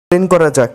Plane করা যাক।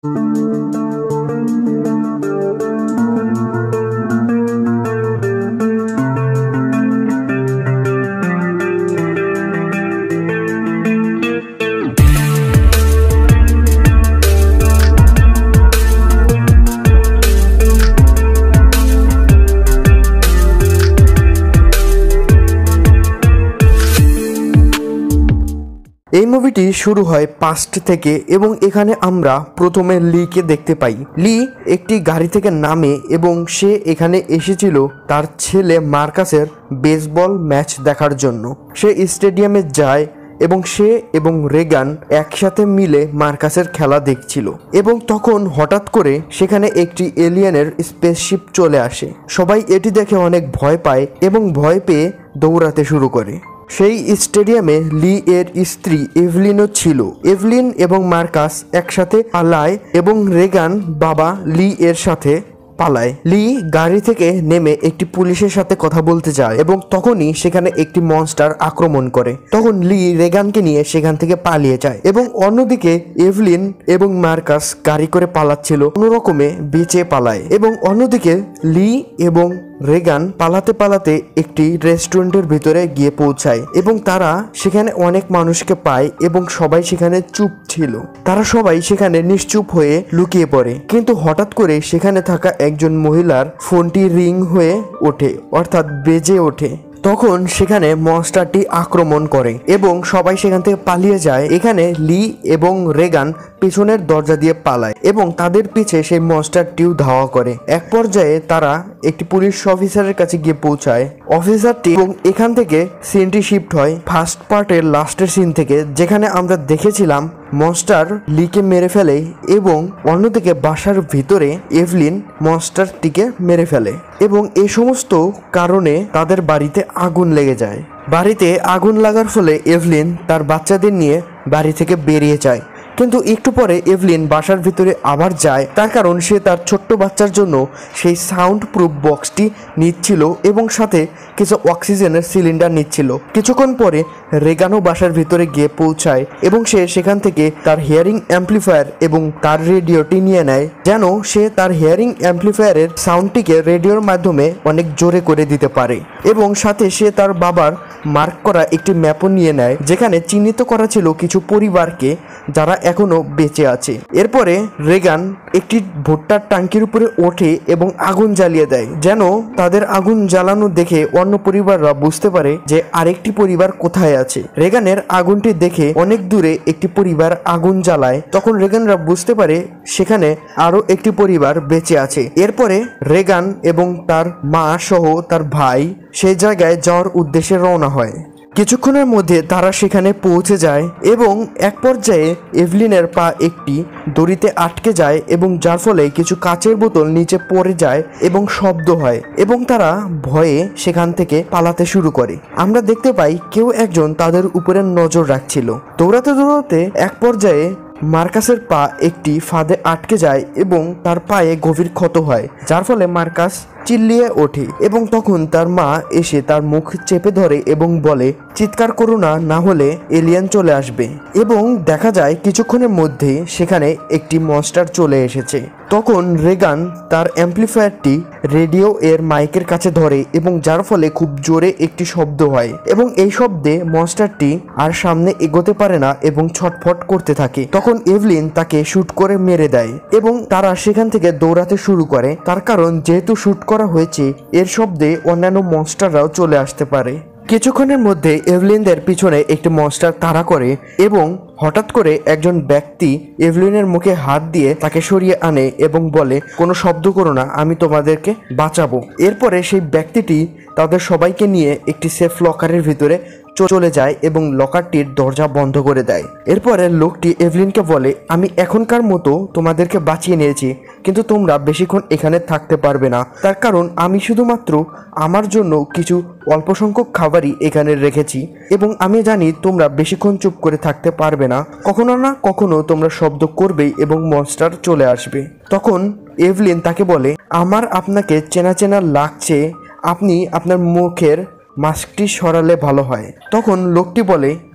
এই মুভিটি শুরু হয় পাস্ট থেকে এবং এখানে আমরা প্রথমে লিকে দেখতে পাই। লি একটি গাড়ি থেকে নামে এবং সে এখানে এসেছিল তার ছেলে মার্কাসের বেসবল ম্যাচ দেখার জন্য। সে স্টেডিয়ামে যায় এবং সে এবং রেগান একসাথে মিলে মার্কাসের খেলা দেখছিল এবং তখন হঠাৎ করে সেখানে একটি এলিয়েনের স্পেসশিপ চলে আসে। সবাই এটি দেখে অনেক ভয় পায় এবং ভয় পেয়ে দৌড়াতে শুরু করে। সেই স্টেডিয়ামে লি এর স্ত্রী এভলিনও ছিল। এভলিন এবং মার্কাস একসাথে পালায় এবং রেগান বাবা লি এর সাথে পালায়। লি গাড়ি থেকে নেমে একটি পুলিশের সাথে কথা বলতে যায় এবং তখনই সেখানে একটি মনস্টার আক্রমণ করে। তখন লি রেগানকে নিয়ে সেখান থেকে পালিয়ে যায় এবং অন্যদিকে এভলিন এবং মার্কাস গাড়ি করে পালাচ্ছিল, কোনো রকমে বেঁচে পালায়। এবং অন্যদিকে লি এবং রেগান পালাতে পালাতে একটি রেস্টুরেন্টের ভিতরে গিয়ে পৌঁছায় এবং তারা সেখানে অনেক মানুষকে পায় এবং সবাই সেখানে চুপ ছিল। তারা সবাই সেখানে নিশ্চুপ হয়ে লুকিয়ে পড়ে, কিন্তু হঠাৎ করে সেখানে থাকা একজন মহিলার ফোনটি রিং হয়ে ওঠে, অর্থাৎ বেজে ওঠে। তখন সেখানে মনস্টারটি আক্রমণ করে এবং সবাই সেখান থেকে পালিয়ে যায়। এখানে লি এবং রেগান পিছনের দরজা দিয়ে পালায় এবং তাদের পিছে সেই মনস্টারটিও ধাওয়া করে। এক পর্যায়ে তারা একটি পুলিশ অফিসারের কাছে গিয়ে পৌঁছায়। অফিসারটি এবং এখান থেকে সিনটি শিফট হয় ফার্স্ট পার্টের লাস্টের সিন থেকে, যেখানে আমরা দেখেছিলাম মনস্টার লিকে মেরে ফেলে এবং অন্যদিকে বাসার ভিতরে এভলিন মনস্টারটিকে মেরে ফেলে এবং এই সমস্ত কারণে তাদের বাড়িতে আগুন লেগে যায়। বাড়িতে আগুন লাগার ফলে এভলিন তার বাচ্চাদের নিয়ে বাড়ি থেকে বেরিয়ে যায়, কিন্তু একটু পরে এভলিন বাসার ভিতরে আবার যায়, তার কারণ সে তার ছোট্ট বাচ্চার জন্য সেই সাউন্ড প্রুফ বক্সটি নিচ্ছিল এবং সাথে কিছু অক্সিজেনের সিলিন্ডার নিচ্ছিল। কিছুক্ষণ পরে রেগানও বাসার ভিতরে গিয়ে পৌঁছায় এবং সে সেখান থেকে তার হিয়ারিং অ্যাম্পলিফায়ার এবং তার রেডিওটি নিয়ে নেয়, যেন সে তার হিয়ারিং অ্যাম্পলিফায়ারের সাউন্ডটিকে রেডিওর মাধ্যমে অনেক জোরে করে দিতে পারে। এবং সাথে সে তার বাবার মার্ক করা একটি ম্যাপও নিয়ে নেয়, যেখানে চিহ্নিত করা ছিল কিছু পরিবারকে যারা এখনো বেঁচে আছে। এরপরে রেগান একটি ভুট্টার ট্যাঙ্কির উপরে ওঠে এবং আগুন জ্বালিয়ে দেয়, যেন তাদের আগুন জ্বালানো দেখে অন্য পরিবাররা বুঝতে পারে যে আরেকটি পরিবার কোথায় আছে। রেগানের আগুনটি দেখে অনেক দূরে একটি পরিবার আগুন জ্বালায়, তখন রেগানরা বুঝতে পারে সেখানে আরো একটি পরিবার বেঁচে আছে। এরপরে রেগান এবং তার মা সহ তার ভাই সেই জায়গায় যাওয়ার উদ্দেশ্যে রওনা হয়। কিছুক্ষণের মধ্যে তারা সেখানে পৌঁছে যায় এবং এক পর্যায়ে এভলিনের পা একটি দড়িতে আটকে যায় এবং যার ফলে কিছু কাচের বোতল নিচে পড়ে যায় এবং শব্দ হয় এবং তারা ভয়ে সেখান থেকে পালাতে শুরু করে। আমরা দেখতে পাই কেউ একজন তাদের উপরে নজর রাখছিল। দৌড়াতে দৌড়াতে এক পর্যায়ে মার্কাসের পা একটি ফাঁদে আটকে যায় এবং তার পায়ে গভীর ক্ষত হয়, যার ফলে মার্কাস চিল্লিয়ে ওঠে এবং তখন তার মা এসে তার মুখ চেপে ধরে এবং বলে, চিৎকার করো না, না হলে এলিয়েন চলে আসবে। এবং দেখা যায় কিছুক্ষণের মধ্যে সেখানে একটি মনস্টার চলে এসেছে। তখন রেগান তার অ্যাম্পলিফায়ারটি রেডিও এর মাইকের কাছে ধরে এবং যার ফলে খুব জোরে একটি শব্দ হয় এবং এই শব্দে মনস্টারটি আর সামনে এগোতে পারে না এবং ছটফট করতে থাকে। তখন এভলিন তাকে শুট করে মেরে দেয় এবং তারা সেখান থেকে দৌড়াতে শুরু করে, তার কারণ যেহেতু শুট করা হয়েছে এর শব্দে অন্যান্য মনস্টাররাও চলে আসতে পারে। কিছুক্ষণের মধ্যে এভলিনদের পিছনে একটি মনস্টার তাড়া করে এবং হঠাৎ করে একজন ব্যক্তি এভলিনের মুখে হাত দিয়ে তাকে সরিয়ে আনে এবং বলে, কোনো শব্দ করো না, আমি তোমাদেরকে বাঁচাবো। এরপরে সেই ব্যক্তিটি তাদের সবাইকে নিয়ে একটি সেফ লকারের ভিতরে চলে যায় এবং লকারটির দরজা বন্ধ করে দেয়। এরপরে লোকটি এভলিনকে বলে, আমি এখনকার মতো তোমাদেরকে বাঁচিয়ে নিয়েছি, কিন্তু তোমরা বেশিক্ষণ এখানে থাকতে পারবে না, তার কারণ আমি শুধুমাত্র আমার জন্য কিছু অল্প সংখ্যক খাবারই এখানে রেখেছি এবং আমি জানি তোমরা বেশিক্ষণ চুপ করে থাকতে পারবে না, কখনো না কখনো তোমরা শব্দ করবেই এবং মনস্টার চলে আসবে। তখন এভলিন তাকে বলে, আমার আপনাকে চেনা চেনা লাগছে, আপনি আপনার মুখের মাস্কটি সরালে ভালো হয়। তখন লোকটি বলে,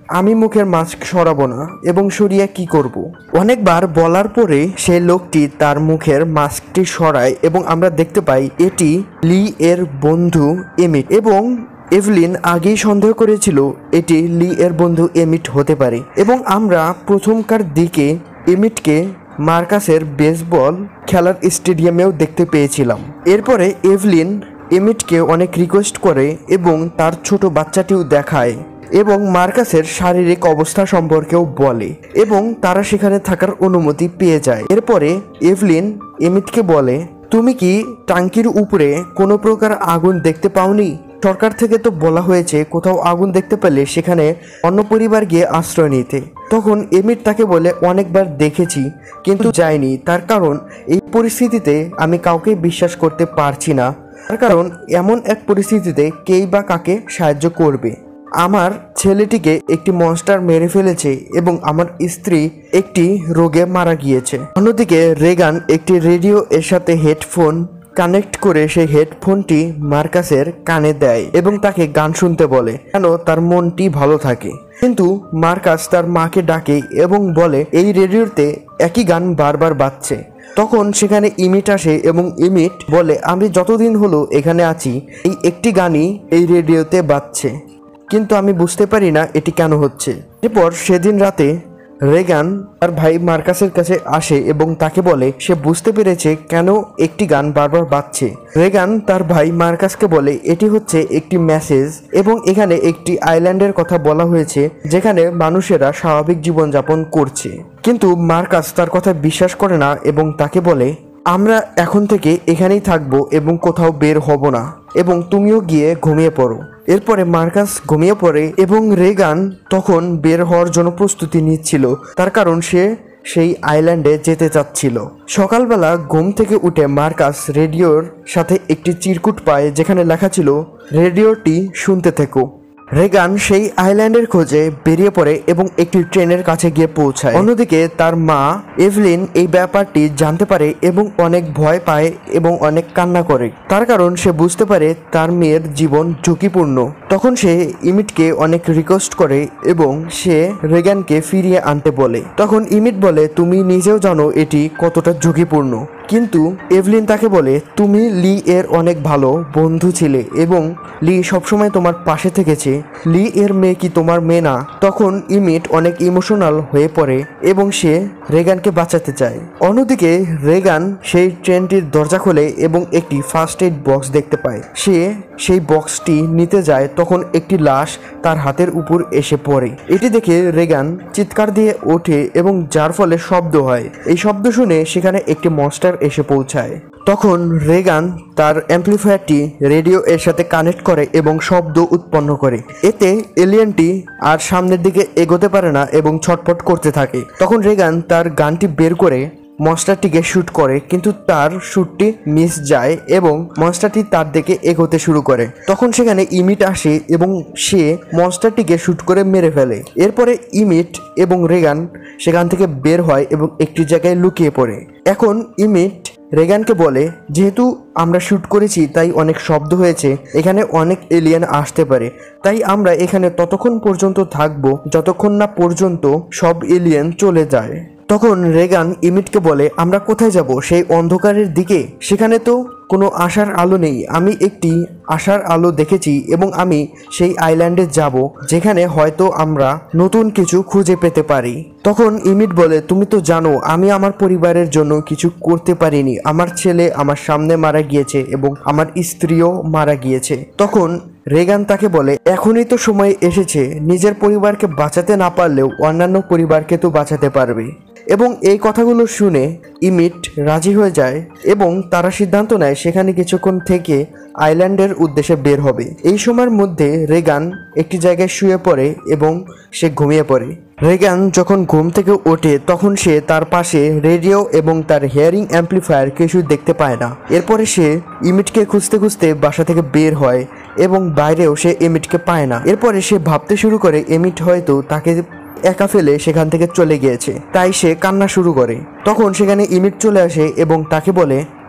আমি মুখের মাস্ক সরাবো না এবং সরিয়ে কি করব। অনেকবার বলার পরে সেই লোকটি তার মুখের মাস্কটি সরায় এবং আমরা দেখতে পাই এটি লি এর বন্ধু এমিট, এবং এভলিন আগেই সন্দেহ করেছিল এটি লি এর বন্ধু এমিট হতে পারে। এবং আমরা প্রথমকার দিকে এমিটকে মার্কাসের বেসবল খেলার স্টেডিয়ামেও দেখতে পেয়েছিলাম। এরপরে এভলিন এমিটকে অনেক রিকোয়েস্ট করে এবং তার ছোট বাচ্চাটিও দেখায় এবং মার্কাসের শারীরিক অবস্থা সম্পর্কেও বলে এবং তারা সেখানে থাকার অনুমতি পেয়ে যায়। এরপরে এভলিন এমিটকে বলে, তুমি কি টাঙ্কির উপরে কোনো প্রকার আগুন দেখতে পাওনি? সরকার থেকে তো বলা হয়েছে কোথাও আগুন দেখতে পেলে সেখানে অন্য পরিবার গিয়ে আশ্রয় নিতে। তখন এমিট তাকে বলে, অনেকবার দেখেছি কিন্তু যাইনি, তার কারণ এই পরিস্থিতিতে আমি কাউকে বিশ্বাস করতে পারছি না, তার কারণ এমন এক পরিস্থিতিতে কেই বা কাকে সাহায্য করবে। আমার ছেলেটিকে একটি মনস্টার মেরে ফেলেছে এবং আমার স্ত্রী একটি রোগে মারা গিয়েছে। অন্যদিকে রেগান একটি রেডিও এর সাথে হেডফোন কানেক্ট করে সেই হেডফোনটি মার্কাসের কানে দেয় এবং তাকে গান শুনতে বলে যেন তার মনটি ভালো থাকে। কিন্তু মার্কাস তার মাকে ডাকে এবং বলে এই রেডিওতে একই গান বারবার বাজছে। তখন সেখানে ইমিট আসে এবং ইমিট বলে, আমি যতদিন হলো এখানে আছি এই একটি গানই এই রেডিওতে বাজছে, কিন্তু আমি বুঝতে পারি না এটি কেন হচ্ছে। এরপর সেদিন রাতে রেগান তার ভাই মার্কাসের কাছে আসে এবং তাকে বলে সে বুঝতে পেরেছে কেন একটি গান বারবার বাজছে। রেগান তার ভাই মার্কাসকে বলে এটি হচ্ছে একটি মেসেজ এবং এখানে একটি আইল্যান্ডের কথা বলা হয়েছে যেখানে মানুষেরা স্বাভাবিক জীবনযাপন করছে। কিন্তু মার্কাস তার কথা বিশ্বাস করে না এবং তাকে বলে, আমরা এখন থেকে এখানেই থাকবো এবং কোথাও বের হব না এবং তুমিও গিয়ে ঘুমিয়ে পড়ো। এরপরে মার্কাস ঘুমিয়ে পড়ে এবং রেগান তখন বের হওয়ার জন্য প্রস্তুতি নিচ্ছিল, তার কারণ সে সেই আইল্যান্ডে যেতে চাচ্ছিল। সকালবেলা ঘুম থেকে উঠে মার্কাস রেডিওর সাথে একটি চিরকুট পায় যেখানে লেখা ছিল, রেডিওটি শুনতে থেকো। রেগান সেই আইল্যান্ডের খোঁজে বেরিয়ে পড়ে এবং একটি ট্রেনের কাছে গিয়ে পৌঁছায়। অন্যদিকে তার মা এভলিন এই ব্যাপারটি জানতে পারে এবং অনেক ভয় পায় এবং অনেক কান্না করে, তার কারণ সে বুঝতে পারে তার মেয়ের জীবন ঝুঁকিপূর্ণ। তখন সে ইমিটকে অনেক রিকোয়েস্ট করে এবং সে রেগানকে ফিরিয়ে আনতে বলে। তখন ইমিট বলে, তুমি নিজেও জানো এটি কতটা ঝুঁকিপূর্ণ, কিন্তু এভলিন তাকে বলে তুমি লি এর অনেক ভালো বন্ধু ছিলে এবং লি সবসময় তোমার পাশে থেকেছে, লি এর মেয়ে কি তোমার মেয়ে না? তখন ইমিট অনেক ইমোশনাল হয়ে পড়ে এবং সে রেগানকে বাঁচাতে চায়। অন্যদিকে রেগান সেই ট্রেনটির দরজা খোলে এবং একটি ফার্স্ট এইড বক্স দেখতে পায়। সে সেই বক্সটি নিতে যায়, তখন একটি লাশ তার হাতের উপর এসে পড়ে। এটি দেখে রেগান চিৎকার দিয়ে ওঠে এবং যার ফলে শব্দ হয়। এই শব্দ শুনে সেখানে একটি মনস্টার এসে পৌঁছায়। তখন রেগান তার অ্যাম্প্লিফায়ারটি রেডিও এর সাথে কানেক্ট করে এবং শব্দ উৎপন্ন করে। এতে এলিয়েনটি আর সামনের দিকে এগোতে পারে না এবং ছটফট করতে থাকে। তখন রেগান তার গানটি বের করে মনস্টারটিকে শুট করে, কিন্তু তার শুটটি মিস যায় এবং মনস্টারটি তার দিকে এগোতে শুরু করে। তখন সেখানে ইমিট আসে এবং সে মনস্টারটিকে শুট করে মেরে ফেলে। এরপরে ইমিট এবং রেগান সেখান থেকে বের হয় এবং একটি জায়গায় লুকিয়ে পড়ে। এখন ইমিট রেগানকে বলে, যেহেতু আমরা শুট করেছি তাই অনেক শব্দ হয়েছে, এখানে অনেক এলিয়েন আসতে পারে, তাই আমরা এখানে ততক্ষণ পর্যন্ত থাকবো যতক্ষণ না পর্যন্ত সব এলিয়েন চলে যায়। তখন রেগান ইমিটকে বলে, আমরা কোথায় যাব? সেই অন্ধকারের দিকে? সেখানে তো কোনো আশার আলো নেই। আমি একটি আশার আলো দেখেছি এবং আমি সেই আইল্যান্ডে যাব যেখানে হয়তো আমরা নতুন কিছু খুঁজে পেতে পারি। তখন ইমিট বলে, তুমি তো জানো আমি আমার পরিবারের জন্য কিছু করতে পারিনি, আমার ছেলে আমার সামনে মারা গিয়েছে এবং আমার স্ত্রীও মারা গিয়েছে। তখন রেগান তাকে বলে, এখনই তো সময় এসেছে, নিজের পরিবারকে বাঁচাতে না পারলেও অন্যান্য পরিবারকে তো বাঁচাতে পারবে। এবং এই কথাগুলো শুনে ইমিট রাজি হয়ে যায় এবং তারা সিদ্ধান্ত নেয় সেখানে কিছুক্ষণ থেকে আইল্যান্ডের উদ্দেশ্যে বের হবে। এই সময়ের মধ্যে রেগান একটি জায়গায় শুয়ে পড়ে এবং সে ঘুমিয়ে পড়ে। রেগান যখন ঘুম থেকে ওঠে তখন সে তার পাশে রেডিও এবং তার হিয়ারিং অ্যাম্প্লিফায়ার কিছু দেখতে পায় না। এরপরে সে ইমিটকে খুঁজতে খুঁজতে বাসা থেকে বের হয় এবং বাইরেও সে ইমিটকে পায় না। এরপরে সে ভাবতে শুরু করে ইমিট হয়তো তাকে একা ফেলে সেখান থেকে চলে গিয়েছে, তাই সে কান্না শুরু করে। তখন সেখানে ইমিট চলে আসে এবং তাকে বলে,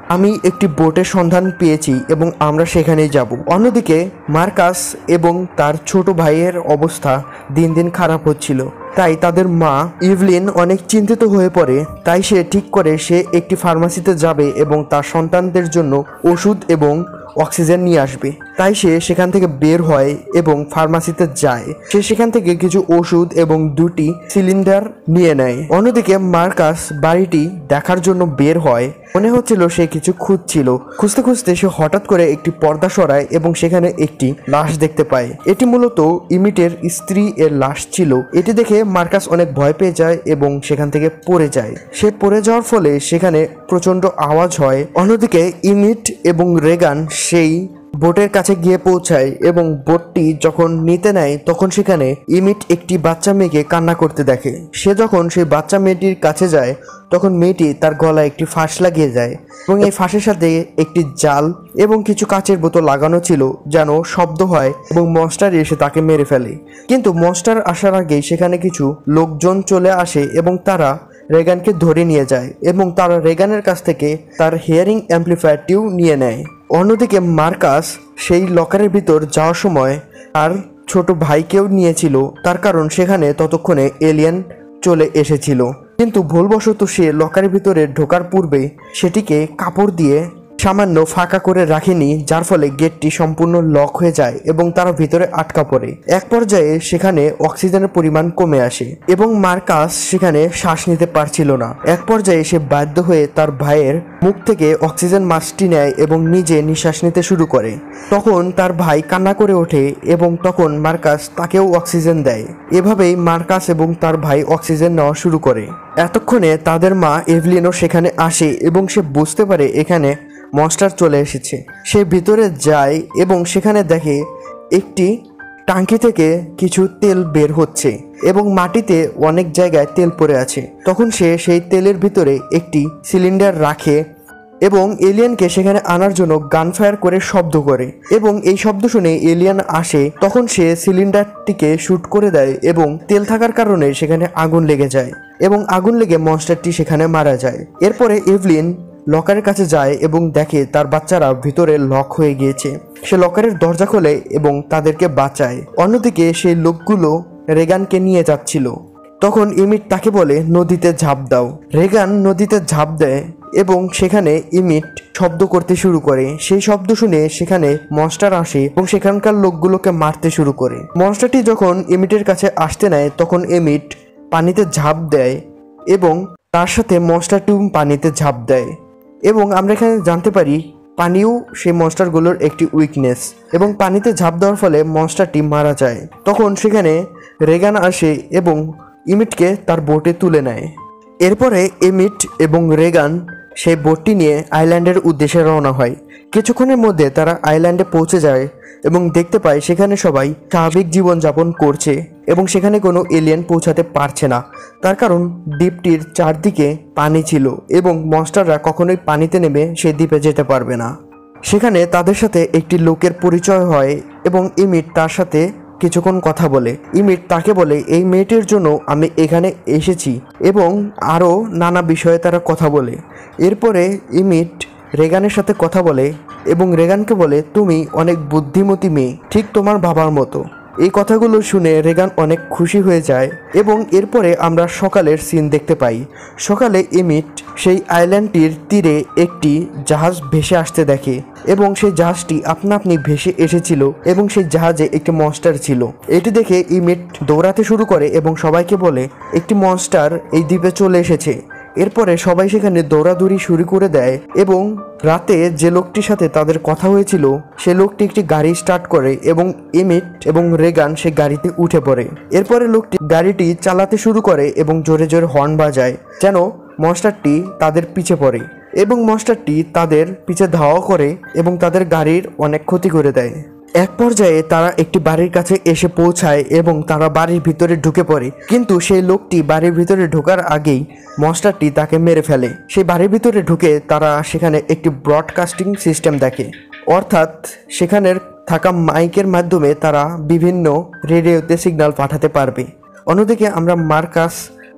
আমি একটি বোটের সন্ধান পেয়েছি এবং আমরা সেখানেই যাব। অন্যদিকে মার্কাস এবং তার ছোট ভাইয়ের অবস্থা দিন দিন খারাপ হচ্ছিল, তাই তাদের মা ইভলিন অনেক চিন্তিত হয়ে পড়ে। তাই সে ঠিক করে সে একটি ফার্মাসিতে যাবে এবং তার সন্তানদের জন্য ওষুধ এবং অক্সিজেন নিয়ে আসবে। তাই সে সেখান থেকে বের হয় এবং ফার্মাসিতে যায়। সে সেখান থেকে কিছু ওষুধ এবং 2টি সিলিন্ডার নিয়ে নেয়। অন্যদিকে মার্কাস বাড়িটি দেখার জন্য বের হয়। মনে হচ্ছিল সে কিছু খুঁজছিল। খুঁজতে খুঁজতে সে হঠাৎ করে একটি পর্দা সরায় এবং সেখানে একটি লাশ দেখতে পায়। এটি মূলত ইমিটের স্ত্রী এর লাশ ছিল। এটি দেখে মার্কাস অনেক ভয় পেয়ে যায় এবং সেখান থেকে পড়ে যায়। সে পড়ে যাওয়ার ফলে সেখানে প্রচন্ড আওয়াজ হয়। অন্যদিকে ইমিট এবং রেগান সেই বোটের কাছে গিয়ে পৌঁছায় এবং বোটটি যখন নিতে নেয় তখন সেখানে ইমিট একটি বাচ্চা মেয়েকে কান্না করতে দেখে। সে যখন সেই বাচ্চা মেয়েটির কাছে যায় তখন মেয়েটি তার গলায় একটি ফাঁস লাগিয়ে যায় এবং এই ফাঁসের সাথে একটি জাল এবং কিছু কাচের বোতল লাগানো ছিল যেন শব্দ হয় এবং মনস্টার এসে তাকে মেরে ফেলে। কিন্তু মনস্টার আসার আগেই সেখানে কিছু লোকজন চলে আসে এবং তারা রেগানকে ধরে নিয়ে যায় এবং তারা রেগানের কাছ থেকে তার হিয়ারিং অ্যাম্পলিফায়ারটিও নিয়ে নেয়। অন্যদিকে মার্কাস সেই লকারের ভিতর যাওয়ার সময় আর ছোট ভাইকেও নিয়েছিল, তার কারণ সেখানে ততক্ষণে এলিয়েন চলে এসেছিল। কিন্তু ভুলবশত সে লকারের ভিতরে ঢোকার পূর্বে সেটিকে কাপড় দিয়ে সামান্য ফাঁকা করে রাখেনি, যার ফলে গেটটি সম্পূর্ণ লক হয়ে যায় এবং তারা ভিতরে আটকা পড়ে। এক পর্যায়ে সেখানে অক্সিজেনের পরিমাণ কমে আসে এবং মার্কাস সেখানে শ্বাস নিতে পারছিল না। এক পর্যায়ে সে বাধ্য হয়ে তার ভাইয়ের মুখ থেকে অক্সিজেন মাস্কটি নেয় এবং নিজে নিঃশ্বাস নিতে শুরু করে। তখন তার ভাই কান্না করে ওঠে এবং তখন মার্কাস তাকেও অক্সিজেন দেয়। এভাবেই মার্কাস এবং তার ভাই অক্সিজেন নেওয়া শুরু করে। এতক্ষণে তাদের মা এভলিনও সেখানে আসে এবং সে বুঝতে পারে এখানে মনস্টার চলে এসেছে। সে ভিতরে যায় এবং সেখানে দেখে একটি টাঙ্কি থেকে কিছু তেল বের হচ্ছে এবং মাটিতে অনেক জায়গায় তেল পড়ে আছে। তখন সে সেই তেলের ভিতরে একটি সিলিন্ডার রাখে এবং এলিয়েনকে সেখানে আনার জন্য গানফায়ার করে শব্দ করে এবং এই শব্দ শুনে এলিয়েন আসে। তখন সে সিলিন্ডারটিকে শুট করে দেয় এবং তেল থাকার কারণে সেখানে আগুন লেগে যায় এবং আগুন লেগে মনস্টারটি সেখানে মারা যায়। এরপরে এভলিন লকারের কাছে যায় এবং দেখে তার বাচ্চারা ভিতরে লক হয়ে গিয়েছে। সে লকারের দরজা খোলে এবং তাদেরকে বাঁচায়। অন্যদিকে সেই লোকগুলো রেগানকে নিয়ে যাচ্ছিল। তখন ইমিট তাকে বলে নদীতে ঝাঁপ দাও। রেগান নদীতে ঝাঁপ দেয় এবং সেখানে ইমিট শব্দ করতে শুরু করে। সেই শব্দ শুনে সেখানে মনস্টার আসে এবং সেখানকার লোকগুলোকে মারতে শুরু করে। মনস্টারটি যখন ইমিটের কাছে আসতে নেয় তখন ইমিট পানিতে ঝাঁপ দেয় এবং তার সাথে মনস্টারটিও পানিতে ঝাঁপ দেয় এবং আমরা এখানে জানতে পারি পানিও সেই মনস্টারগুলোর একটি উইকনেস এবং পানিতে ঝাঁপ দেওয়ার ফলে মনস্টারটি মারা যায়। তখন সেখানে রেগান আসে এবং ইমিটকে তার বোটে তুলে নেয়। এরপরে ইমিট এবং রেগান সেই বোটটি নিয়ে আইল্যান্ডের উদ্দেশ্যে রওনা হয়। কিছুক্ষণের মধ্যে তারা আইল্যান্ডে পৌঁছে যায় এবং দেখতে পায় সেখানে সবাই স্বাভাবিক জীবনযাপন করছে এবং সেখানে কোনো এলিয়েন পৌঁছাতে পারছে না, তার কারণ দ্বীপটির চারদিকে পানি ছিল এবং মনস্টাররা কখনোই পানিতে নেমে সেই দ্বীপে যেতে পারবে না। সেখানে তাদের সাথে একটি লোকের পরিচয় হয় এবং ইমিট তার সাথে কিছুক্ষণ কথা বলে। ইমিট তাকে বলে এই মেয়েটির জন্য আমি এখানে এসেছি এবং আরও নানা বিষয়ে তারা কথা বলে। এরপরে ইমিট রেগানের সাথে কথা বলে এবং রেগানকে বলে তুমি অনেক বুদ্ধিমতী মেয়ে, ঠিক তোমার বাবার মতো। এই কথাগুলো শুনে রেগান অনেক খুশি হয়ে যায় এবং এরপরে আমরা সকালের সিন দেখতে পাই। সকালে ইমিট সেই আইল্যান্ডটির তীরে একটি জাহাজ ভেসে আসতে দেখে এবং সেই জাহাজটি আপনা আপনি ভেসে এসেছিল এবং সেই জাহাজে একটি মনস্টার ছিল। এটি দেখে ইমিট দৌড়াতে শুরু করে এবং সবাইকে বলে একটি মনস্টার এই দ্বীপে চলে এসেছে। এরপরে সবাই সেখানে দৌড়াদৌড়ি শুরু করে দেয় এবং রাতে যে লোকটির সাথে তাদের কথা হয়েছিল সে লোকটি একটি গাড়ি স্টার্ট করে এবং ইমিট এবং রেগান সে গাড়িতে উঠে পড়ে। এরপরে লোকটি গাড়িটি চালাতে শুরু করে এবং জোরে জোরে হর্ন বাজায় যেন মনস্টারটি তাদের পিছে পড়ে এবং মনস্টারটি তাদের পিছে ধাওয়া করে এবং তাদের গাড়ির অনেক ক্ষতি করে দেয়। এক পর্যায়ে তারা একটি বাড়ির কাছে এসে পৌঁছায় এবং তারা বাড়ির ভিতরে ঢুকে পড়ে, কিন্তু সেই লোকটি বাড়ির ভিতরে ঢোকার আগেই মনস্টারটি তাকে মেরে ফেলে। সেই বাড়ির ভিতরে ঢুকে তারা সেখানে একটি ব্রডকাস্টিং সিস্টেম দেখে, অর্থাৎ সেখানের থাকা মাইকের মাধ্যমে তারা বিভিন্ন রেডিওতে সিগন্যাল পাঠাতে পারবে। অন্যদিকে আমরা মার্কাস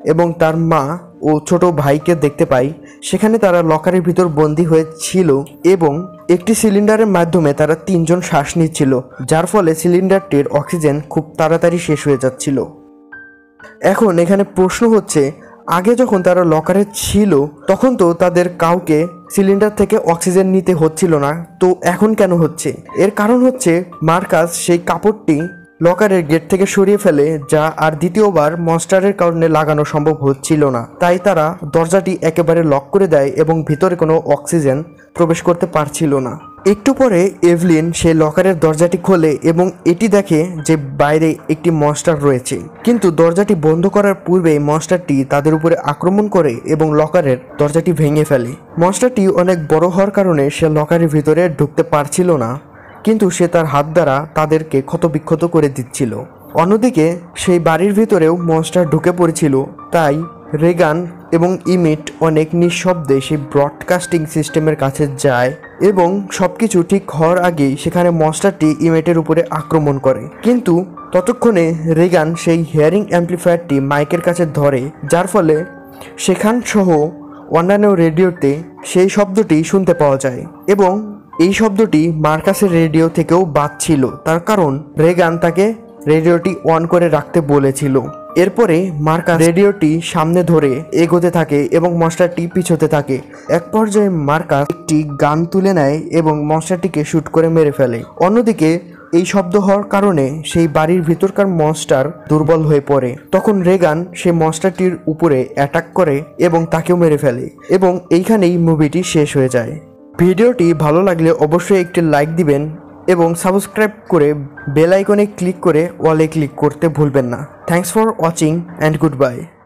এবং তার মা ও ছোট ভাইকে দেখতে পাই। সেখানে তারা লকারের ভিতর বন্দী হয়েছিল এবং একটি সিলিন্ডারের মাধ্যমে তারা 3 জন শ্বাস নিচ্ছিল, যার ফলে সিলিন্ডারটির অক্সিজেন খুব তাড়াতাড়ি শেষ হয়ে যাচ্ছিল। এখন এখানে প্রশ্ন হচ্ছে, আগে যখন তারা লকারে ছিল তখন তো তাদের কাউকে সিলিন্ডার থেকে অক্সিজেন নিতে হচ্ছিল না, তো এখন কেন হচ্ছে? এর কারণ হচ্ছে মার্কাস সেই কাপড়টি লকারের গেট থেকে সরিয়ে ফেলে, যা আর দ্বিতীয়বার মনস্টারের কারণে লাগানো সম্ভব হচ্ছিল না। তাই তারা দরজাটি একেবারে লক করে দেয় এবং ভিতরে কোনো অক্সিজেন প্রবেশ করতে পারছিল না। একটু পরে এভলিন সেই লকারের দরজাটি খোলে এবং এটি দেখে যে বাইরে একটি মনস্টার রয়েছে, কিন্তু দরজাটি বন্ধ করার পূর্বেই মনস্টারটি তাদের উপরে আক্রমণ করে এবং লকারের দরজাটি ভেঙে ফেলে। মনস্টারটি অনেক বড় হওয়ার কারণে সে লকারের ভিতরে ঢুকতে পারছিল না, কিন্তু সে তার হাত দ্বারা তাদেরকে ক্ষতবিক্ষত করে দিচ্ছিল। অন্যদিকে সেই বাড়ির ভিতরেও মনস্টার ঢুকে পড়েছিল, তাই রেগান এবং ইমিট অনেক নিঃশব্দে সেই ব্রডকাস্টিং সিস্টেমের কাছে যায় এবং সবকিছু ঠিক হওয়ার আগেই সেখানে মনস্টারটি ইমিটের উপরে আক্রমণ করে। কিন্তু ততক্ষণে রেগান সেই হিয়ারিং অ্যাম্প্লিফায়ারটি মাইকের কাছে ধরে, যার ফলে সেখান সহ অন্যান্য রেডিওতে সেই শব্দটি শুনতে পাওয়া যায় এবং এই শব্দটি মার্কাসের রেডিও থেকেও বাজছিল, তার কারণ রেগান তাকে রেডিওটি অন করে রাখতে বলেছিল। এরপরে মার্কাস রেডিওটি সামনে ধরে এগোতে থাকে এবং মনস্টারটি পিছোতে থাকে। এক পর্যায়ে মার্কাস একটি গান তুলে নেয় এবং মনস্টারটিকে শুট করে মেরে ফেলে। অন্যদিকে এই শব্দ হওয়ার কারণে সেই বাড়ির ভিতরকার মনস্টার দুর্বল হয়ে পড়ে। তখন রেগান সেই মনস্টারটির উপরে অ্যাটাক করে এবং তাকেও মেরে ফেলে এবং এইখানেই মুভিটি শেষ হয়ে যায়। ভিডিওটি ভালো লাগলে অবশ্যই একটি লাইক দিবেন এবং সাবস্ক্রাইব করে বেল আইকনে ক্লিক করে অলে ক্লিক করতে ভুলবেন না। Thanks for watching and good by.